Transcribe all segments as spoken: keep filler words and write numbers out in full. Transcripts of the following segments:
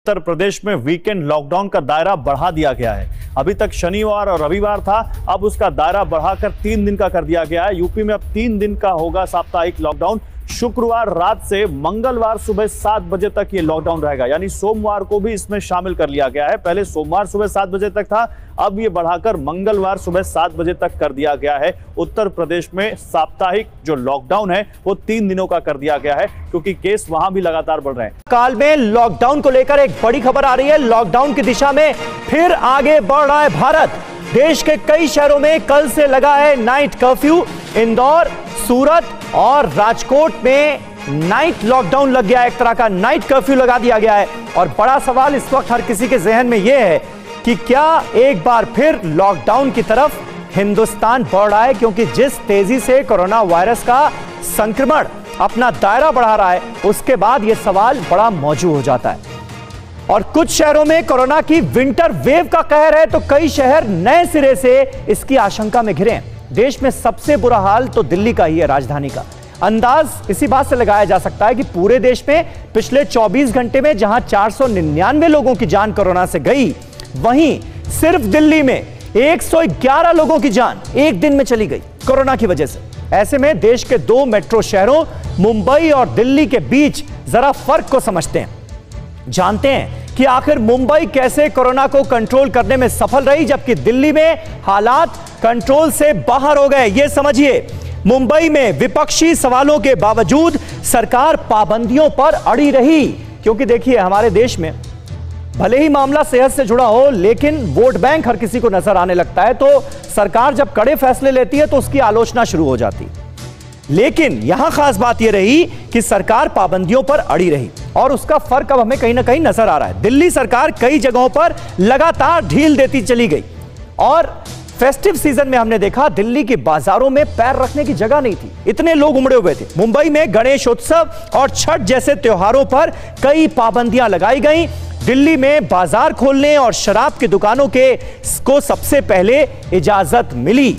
उत्तर प्रदेश में weekend lockdown का दायरा बढ़ा दिया गया है। अभी तक शनिवार और रविवार था, अब उसका दायरा बढ़ाकर तीन दिन का कर दिया गया है। यूपी में अब तीन दिन का होगा साप्ताहिक लॉकडाउन। शुक्रवार रात से मंगलवार सुबह सात बजे तक ये लॉकडाउन रहेगा, यानी सोमवार को भी इसमें शामिल कर लिया गया है। पहले सोमवार सुबह सात बजे तक था, अब ये बढ़ाकर मंगलवार सुबह सात बजे तक कर दिया गया है। उत्तर प्रदेश में साप्ताहिक जो लॉकडाउन है वो तीन दिनों का कर दिया गया है, क्योंकि केस वहां भी लगातार बढ़ रहे हैं। काल में लॉकडाउन को लेकर एक बड़ी खबर आ रही है। लॉकडाउन की दिशा में फिर आगे बढ़ रहा है भारत। देश के कई शहरों में कल से लगा है नाइट कर्फ्यू। इंदौर, सूरत और राजकोट में नाइट लॉकडाउन लग गया है, एक तरह का नाइट कर्फ्यू लगा दिया गया है। और बड़ा सवाल इस वक्त हर किसी के जहन में यह है कि क्या एक बार फिर लॉकडाउन की तरफ हिंदुस्तान बढ़ रहा है, क्योंकि जिस तेजी से कोरोना वायरस का संक्रमण अपना दायरा बढ़ा रहा है, उसके बाद यह सवाल बड़ा मौजूद हो जाता है। और कुछ शहरों में कोरोना की विंटर वेव का कहर है, तो कई शहर नए सिरे से इसकी आशंका में घिरे हैं। देश में सबसे बुरा हाल तो दिल्ली का ही है, राजधानी का। अंदाज इसी बात से लगाया जा सकता है कि पूरे देश में पिछले चौबीस घंटे में जहां चार सौ निन्यानवे लोगों की जान कोरोना से गई, वहीं सिर्फ दिल्ली में एक सौ ग्यारह लोगों की जान एक दिन में चली गई कोरोना की वजह से। ऐसे में देश के दो मेट्रो शहरों मुंबई और दिल्ली के बीच जरा फर्क को समझते हैं, जानते हैं कि आखिर मुंबई कैसे कोरोना को कंट्रोल करने में सफल रही, जबकि दिल्ली में हालात कंट्रोल से बाहर हो गए। यह समझिए, मुंबई में विपक्षी सवालों के बावजूद सरकार पाबंदियों पर अड़ी रही। क्योंकि देखिए, हमारे देश में भले ही मामला सेहत से जुड़ा हो, लेकिन वोट बैंक हर किसी को नजर आने लगता है, तो सरकार जब कड़े फैसले लेती है तो उसकी आलोचना शुरू हो जाती है। लेकिन यहां खास बात यह रही कि सरकार पाबंदियों पर अड़ी रही, और उसका फर्क अब हमें कहीं ना कहीं नजर आ रहा है। दिल्ली सरकार कई जगहों पर लगातार ढील देती चली गई, और फेस्टिव सीजन में हमने देखा दिल्ली के बाजारों में पैर रखने की जगह नहीं थी, इतने लोग उमड़े हुए थे। मुंबई में गणेश उत्सव और छठ जैसे त्योहारों पर कई पाबंदियां लगाई गई। दिल्ली में बाजार खोलने और शराब की दुकानों के को सबसे पहले इजाजत मिली,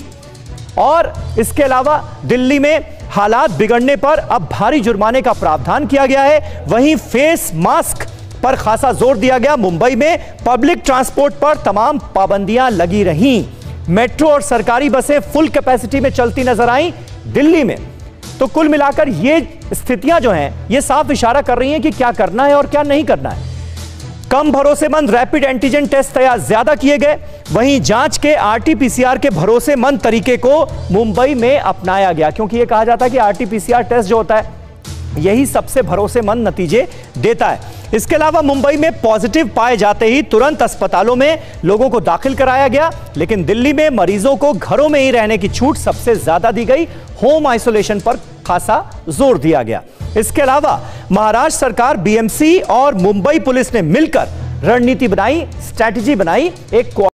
और इसके अलावा दिल्ली में हालात बिगड़ने पर अब भारी जुर्माने का प्रावधान किया गया है। वहीं फेस मास्क पर खासा जोर दिया गया। मुंबई में पब्लिक ट्रांसपोर्ट पर तमाम पाबंदियां लगी रहीं। मेट्रो और सरकारी बसें फुल कैपेसिटी में चलती नजर आई दिल्ली में। तो कुल मिलाकर ये स्थितियां जो हैं, ये साफ इशारा कर रही हैं कि क्या करना है और क्या नहीं करना है। कम भरोसेमंद रैपिड एंटीजन टेस्ट तैयार ज्यादा किए गए। वहीं जांच के आरटीपीसीआर के भरोसेमंद तरीके को मुंबई में अपनाया गया, क्योंकि यह कहा जाता है कि आरटीपीसीआर टेस्ट जो होता है यही सबसे भरोसेमंद नतीजे देता है। इसके अलावा मुंबई में पॉजिटिव पाए जाते ही तुरंत अस्पतालों में लोगों को दाखिल कराया गया, लेकिन दिल्ली में मरीजों को घरों में ही रहने की छूट सबसे ज्यादा दी गई। होम आइसोलेशन पर खासा जोर दिया गया। इसके अलावा महाराष्ट्र सरकार, बीएमसी और मुंबई पुलिस ने मिलकर रणनीति बनाई, स्ट्रैटेजी बनाई। एक